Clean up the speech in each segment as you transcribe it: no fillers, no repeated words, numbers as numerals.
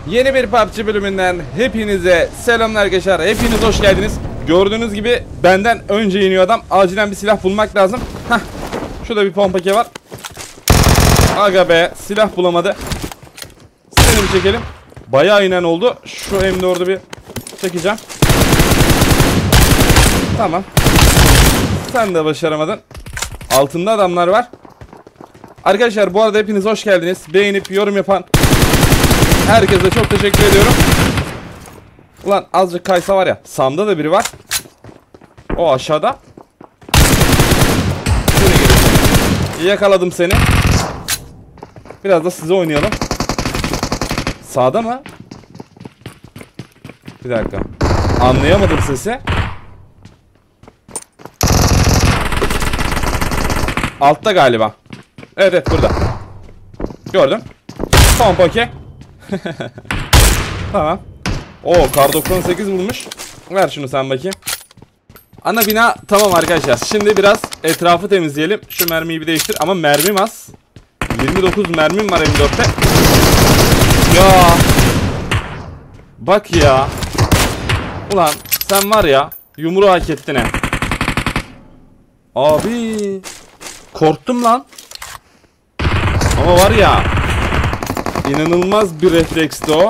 Yeni bir PUBG bölümünden hepinize selamlar arkadaşlar. Hepiniz hoş geldiniz. Gördüğünüz gibi benden önce iniyor adam. Acilen bir silah bulmak lazım. Hah. Şurada bir pompake var. Aga be, silah bulamadı. Seni bir çekelim. Bayağı inen oldu. Şu M4'ü bir çekeceğim. Tamam. Sen de başaramadın. Altında adamlar var. Arkadaşlar bu arada hepiniz hoş geldiniz. Beğenip yorum yapan herkese çok teşekkür ediyorum. Ulan azıcık kaysa var ya. Sam'da da biri var. O aşağıda. Yakaladım seni. Biraz da size oynayalım. Sağda mı? Bir dakika. Anlayamadım sesi. Altta galiba. Evet evet, burada. Gördüm. Pompake. Tamam. Oo, kar 98 bulmuş. Ver şunu sen bakayım. Ana bina tamam arkadaşlar. Şimdi biraz etrafı temizleyelim. Şu mermiyi bir değiştir. Ama mermim az. 29 mermim var M4'te. Ya. Bak ya. Ulan sen var ya, yumruğu hak ettin he. Abi. Korktum lan. Ama var ya, İnanılmaz bir refleksti o.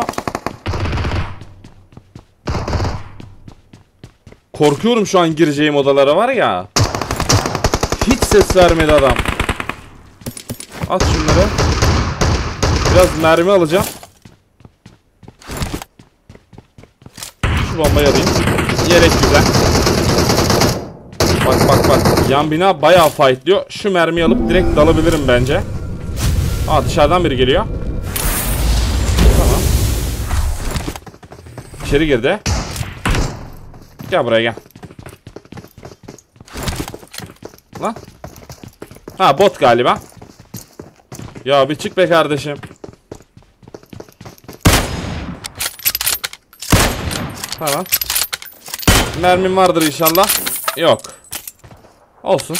Korkuyorum şu an gireceğim odalara var ya. Hiç ses vermedi adam. At şunları. Biraz mermi alacağım. Şu bombayı alayım. Yelek güzel. Bak bak bak. Yan bina bayağı fightlıyor. Şu mermiyi alıp direkt dalabilirim bence. Aa, dışarıdan biri geliyor. Tamam. İçeri girdi. Gel buraya gel. Lan. Ha, bot galiba. Ya bir çık be kardeşim. Tamam. Mermim vardır inşallah. Yok. Olsun.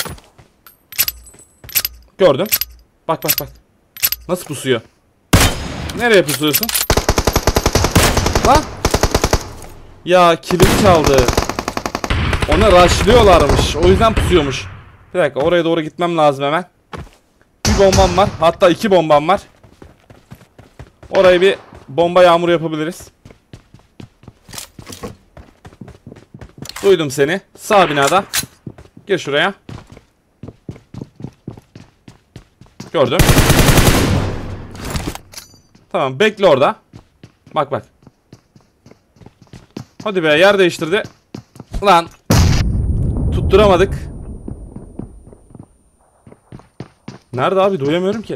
Gördüm. Bak bak bak. Nasıl pusuyor? Nereye pusuyorsun? Lan. Ya kilimi çaldı. Ona rushlıyorlarmış. O yüzden pusuyormuş. Bir dakika, oraya doğru gitmem lazım hemen. Bir bombam var. Hatta 2 bombam var. Oraya bir bomba yağmuru yapabiliriz. Duydum seni. Sağ binada. Gir şuraya. Gördüm. Tamam, bekle orada. Bak bak. Hadi be, yer değiştirdi. Lan. Tutturamadık. Nerede abi, duyamıyorum ki.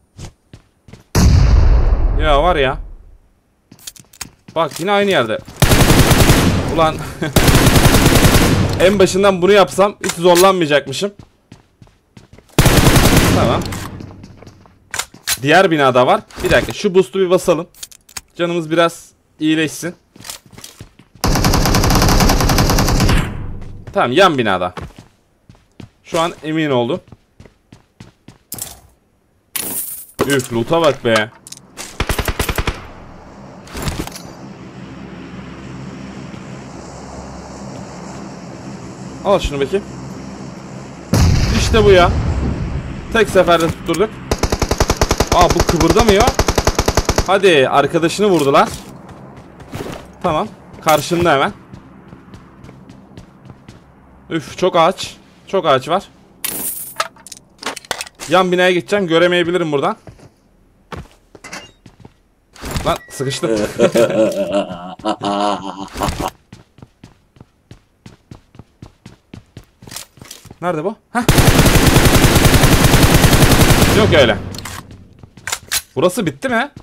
Ya var ya. Bak yine aynı yerde. Ulan. En başından bunu yapsam hiç zorlanmayacakmışım. Tamam. Diğer binada var. Bir dakika, şu boost'u bir basalım. Canımız biraz iyileşsin. Tamam, yan binada. Şu an emin oldum. Üf, loot'a bak be. Al şunu bakayım. İşte bu ya. Tek seferde tutturduk. Aa, bu kıvırdamıyor. Hadi, arkadaşını vurdular. Tamam. Karşında hemen. Üf, çok ağaç. Çok ağaç var. Yan binaya gideceğim. Göremeyebilirim buradan. Lan sıkıştım. Nerede bu? Heh. Yok öyle. Burası bitti mi?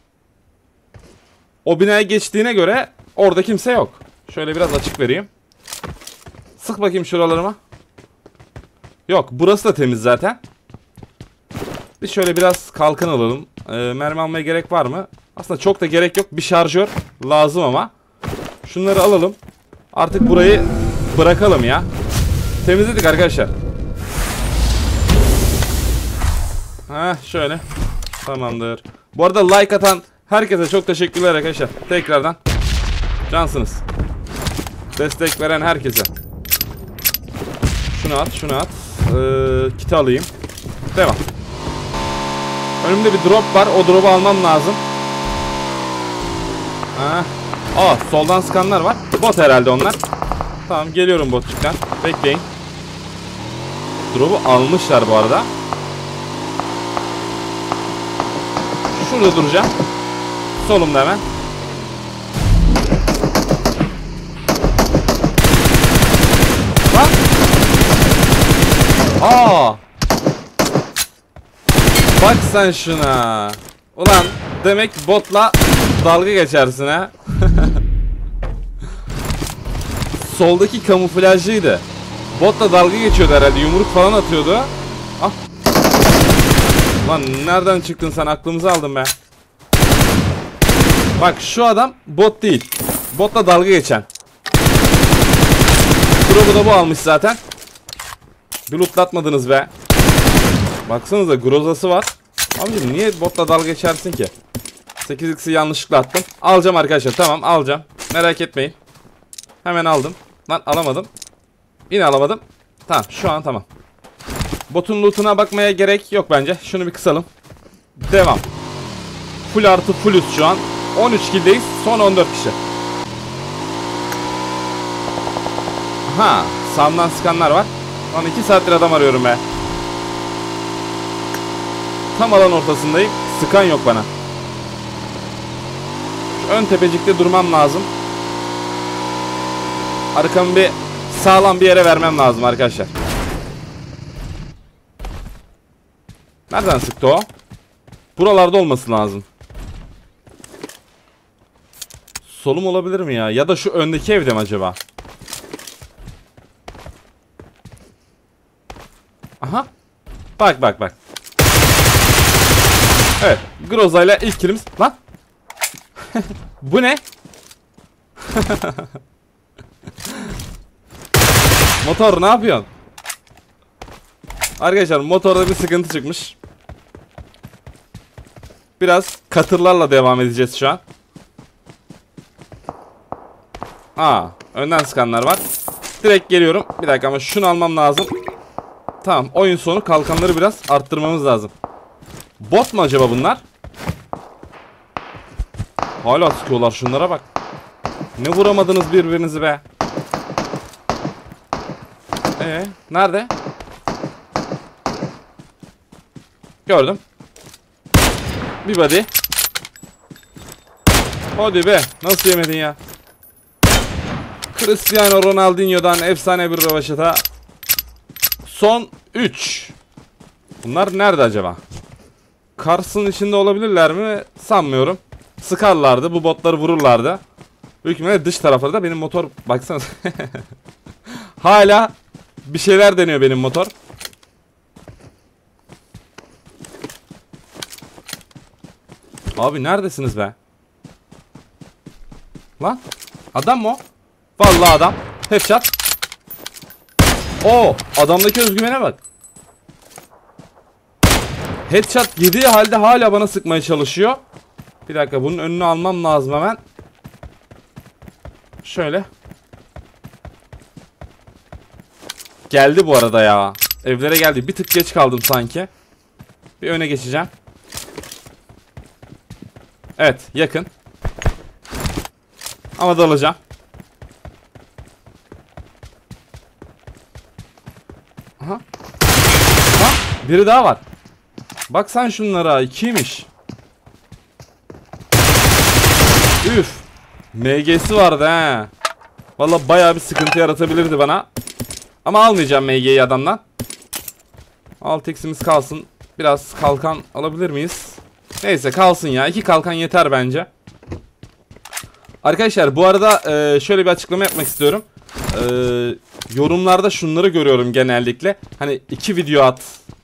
O binaya geçtiğine göre orada kimse yok. Şöyle biraz açık vereyim. Sık bakayım şuralarıma. Yok, burası da temiz zaten. Biz şöyle biraz kalkan alalım. Mermi almaya gerek var mı? Aslında çok da gerek yok. Bir şarjör lazım ama. Şunları alalım. Artık burayı bırakalım ya. Temizledik arkadaşlar. Heh, şöyle. Tamamdır. Bu arada like atan Herkese çok teşekkürler arkadaşlar. Tekrardan cansınız. Destek veren herkese. Şunu at, şunu at. Kiti alayım. Devam. Önümde bir drop var. O drop'u almam lazım. Soldan sıkanlar var. Bot herhalde onlar. Tamam, geliyorum botçuktan. Bekleyin. Drop'u almışlar bu arada. Şurada duracağım. Solumda hemen. Bak. Bak sen şuna. Ulan demek botla dalga geçersin ha. Soldaki kamuflajlıydı. Botla dalga geçiyordu herhalde. Yumruk falan atıyordu. Ah. Lan nereden çıktın sen? Aklımızı aldın be. Bak şu adam bot değil. Botla dalga geçen. Drop'u da bu almış zaten. Bir lootlatmadınız be. Baksanıza grozası var. Abicim niye botla dalga geçersin ki? 8x'i yanlışlıkla attım. Alacağım arkadaşlar, tamam alacağım. Merak etmeyin. Hemen aldım. Lan alamadım. Yine alamadım. Tamam, şu an tamam. Botun lootuna bakmaya gerek yok bence. Şunu bir kısalım. Devam. Full artı fullüz şu an. 13 kill'deyiz. Son 14 kişi. Sağımdan sıkanlar var. Lan 2 saattir adam arıyorum be. Tam alan ortasındayım. Sıkan yok bana. Şu ön tepecikte durmam lazım. Arkamı bir sağlam bir yere vermem lazım arkadaşlar. Nereden sıktı o? Buralarda olması lazım. Solum olabilir mi ya? Ya da şu öndeki evde mi acaba? Aha. Bak bak bak. Evet. Groza'yla ilk killimiz. Lan. Bu ne? Motor ne yapıyorsun? Arkadaşlar motorda bir sıkıntı çıkmış. Biraz katırlarla devam edeceğiz şu an. Önden sıkanlar var. Direkt geliyorum. Bir dakika ama şunu almam lazım. Tamam, oyun sonu kalkanları biraz arttırmamız lazım. Bot mu acaba bunlar? Hala sıkıyorlar, şunlara bak. Ne vuramadınız birbirinizi be. Nerede? Gördüm. Bir body. Hadi be, nasıl yemedin ya? Cristiano Ronaldinho'dan efsane bir rövaşata. Son 3. Bunlar nerede acaba? Kars'ın içinde olabilirler mi? Sanmıyorum. Sıkarlardı, bu botları vururlardı. Büyük ihtimalle dış tarafları da benim motor. Baksanıza. Hala bir şeyler deniyor benim motor. Abi neredesiniz be? Lan adam mı o? Vallahi adam. Headshot. Adamdaki özgüvene bak. Headshot yediği halde hala bana sıkmaya çalışıyor. Bir dakika, bunun önünü almam lazım hemen. Şöyle. Geldi bu arada ya. Evlere geldi. Bir tık geç kaldım sanki. Bir öne geçeceğim. Evet, yakın. Ama dalacağım. Aha. Biri daha var. Bak sen şunlara, 2'ymiş. Üf. MG'si vardı he. Vallahi bayağı bir sıkıntı yaratabilirdi bana. Ama almayacağım MG'yi adamdan. 6x'imiz kalsın. Biraz kalkan alabilir miyiz? Neyse kalsın ya. 2 kalkan yeter bence. Arkadaşlar bu arada şöyle bir açıklama yapmak istiyorum. Yorumlarda şunları görüyorum genellikle. Hani 2 video at.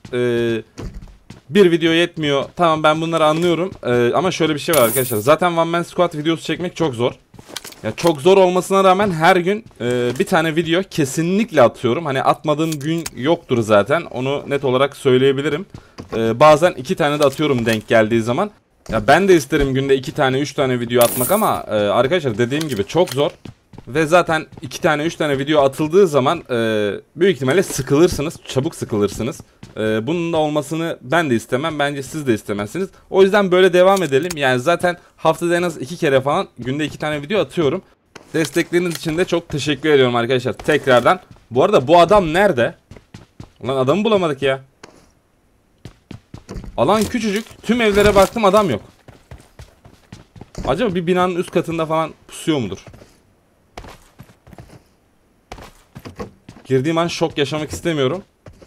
Bir video yetmiyor. Tamam, ben bunları anlıyorum. Ama şöyle bir şey var arkadaşlar. Zaten One Man Squad videosu çekmek çok zor. Ya çok zor olmasına rağmen her gün bir tane video kesinlikle atıyorum. Hani atmadığım gün yoktur zaten. Onu net olarak söyleyebilirim. Bazen 2 tane de atıyorum denk geldiği zaman. Ya ben de isterim günde 2 tane 3 tane video atmak ama arkadaşlar dediğim gibi çok zor. Ve zaten 2 tane 3 tane video atıldığı zaman büyük ihtimalle sıkılırsınız. Çabuk sıkılırsınız. Bunun da olmasını ben de istemem. Bence siz de istemezsiniz. O yüzden böyle devam edelim. Yani zaten haftada en az 2 kere falan günde 2 tane video atıyorum. Destekleriniz için de çok teşekkür ediyorum arkadaşlar tekrardan. Bu arada bu adam nerede? Ulan adamı bulamadık ya. Alan küçücük. Tüm evlere baktım, adam yok. Acaba bir binanın üst katında falan pusuyor mudur? Girdiğim an şok yaşamak istemiyorum.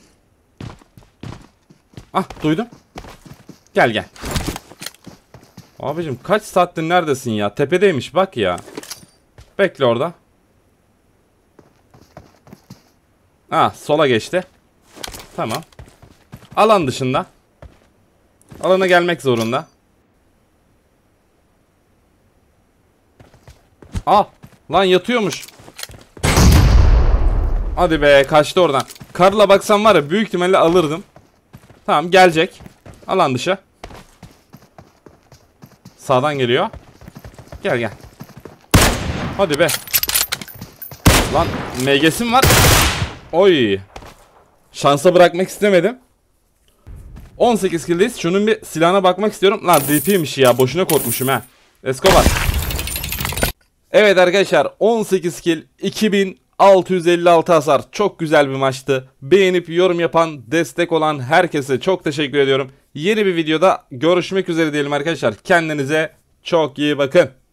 Ah, duydum. Gel gel. Abicim kaç saattir neredesin ya? Tepedeymiş bak ya. Bekle orada. Ah, sola geçti. Tamam. Alan dışında. Alana gelmek zorunda. Ah, lan yatıyormuş. Hadi be, kaçtı oradan. Karla baksam var ya, büyük ihtimalle alırdım. Tamam, gelecek. Alan dışı. Sağdan geliyor. Gel gel. Hadi be. Lan MG'sim var. Oy. Şansa bırakmak istemedim. 18 kill'deyiz. Şunun bir silahına bakmak istiyorum. Lan DP'ymiş ya. Boşuna korkmuşum ha. Escobar. Evet arkadaşlar, 18 kill, 2656 hasar. Çok güzel bir maçtı. Beğenip yorum yapan, destek olan herkese çok teşekkür ediyorum. Yeni bir videoda görüşmek üzere diyelim arkadaşlar. Kendinize çok iyi bakın.